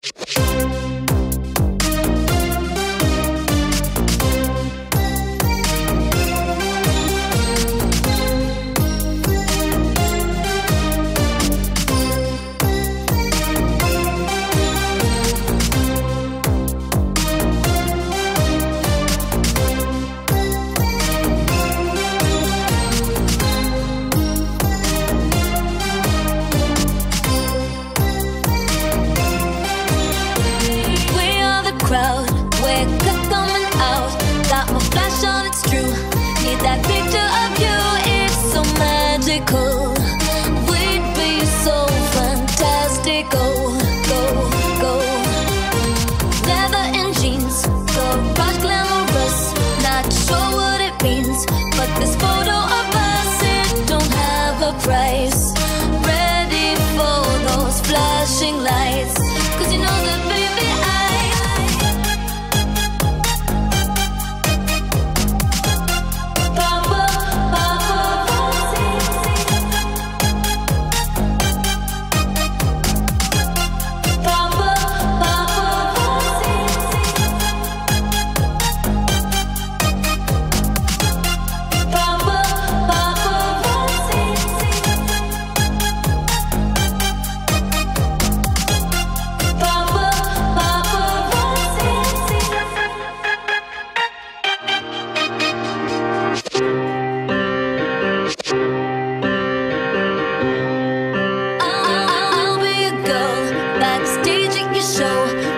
We're coming out. Got my flash on, it's true. Need that picture of you, it's so magical. We'd be so fantastic. Go, go, go. Leather and jeans, garage glamorous. Not sure what it means, but this photo of us, it don't have a price. Ready for those flashing lights, 'cause you know that baby backstage at your show.